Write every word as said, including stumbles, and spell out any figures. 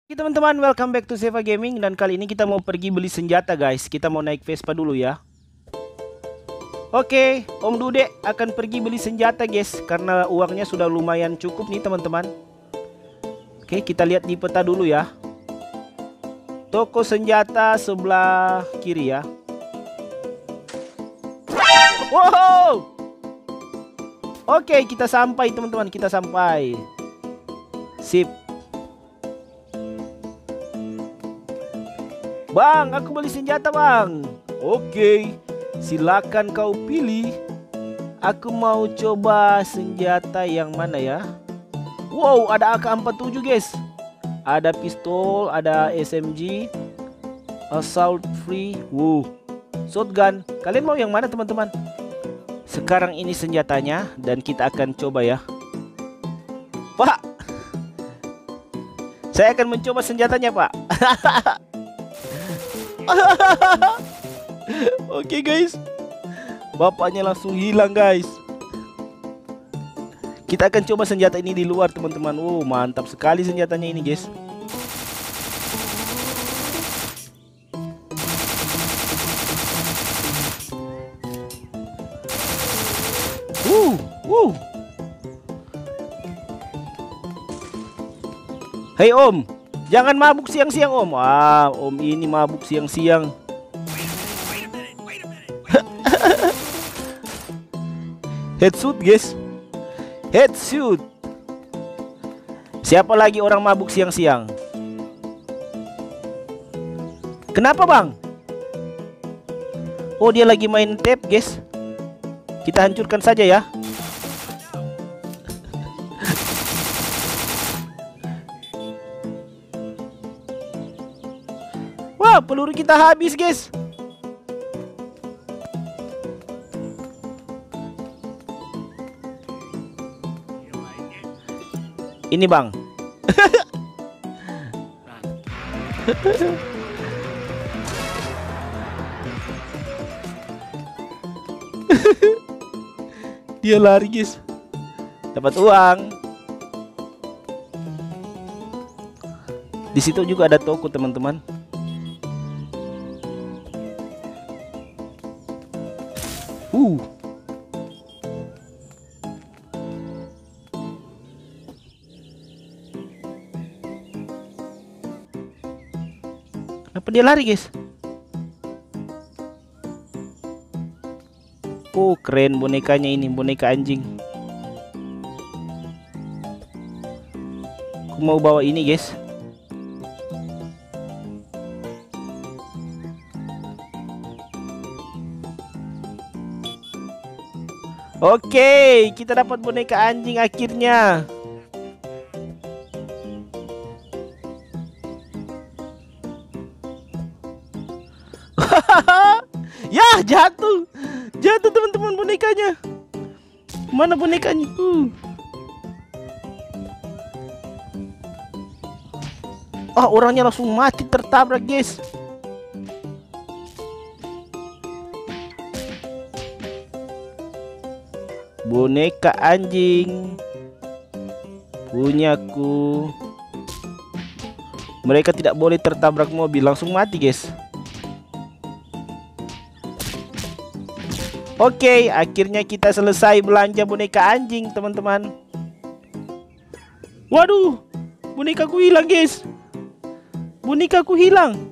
Oke teman-teman, welcome back to Seva Gaming. Dan kali ini kita mau pergi beli senjata guys. Kita mau naik Vespa dulu ya. Oke, Om Dude akan pergi beli senjata guys, karena uangnya sudah lumayan cukup nih teman-teman. Oke, kita lihat di peta dulu ya. Toko senjata sebelah kiri ya. Wow. Oke, kita sampai teman-teman, kita sampai. Sip. Bang, aku beli senjata bang. Oke, silakan kau pilih. Aku mau coba senjata yang mana ya. Wow, ada A K empat tujuh guys. Ada pistol, ada S M G, assault free, wow, shotgun. Kalian mau yang mana teman-teman? Sekarang ini senjatanya dan kita akan coba ya. Pak, saya akan mencoba senjatanya pak. Oke guys, bapaknya langsung hilang guys. Kita akan coba senjata ini di luar teman-teman. Oh mantap sekali senjatanya ini guys. Uh, uh. Hei om, jangan mabuk siang-siang om. Ah, om ini mabuk siang-siang. Headshot guys, headshot. Siapa lagi orang mabuk siang-siang? Kenapa bang? Oh dia lagi main tap guys. Kita hancurkan saja ya. Wah, peluru kita habis, guys. Ini, Bang. Dia lari, guys. Dapat uang. Di situ juga ada toko, teman-teman. Uh. Apa dia lari, guys? Oh, keren bonekanya ini, boneka anjing. Aku mau bawa ini, guys. Oke, kita dapat boneka anjing akhirnya. Ya, jatuh. Jatuh teman-teman bonekanya. Mana bonekanya? Uh. Oh, orangnya langsung mati tertabrak, guys. Boneka anjing punyaku. Mereka tidak boleh tertabrak mobil, langsung mati guys. Oke, akhirnya kita selesai belanja boneka anjing teman-teman. Waduh, bonekaku hilang guys. Bonekaku hilang.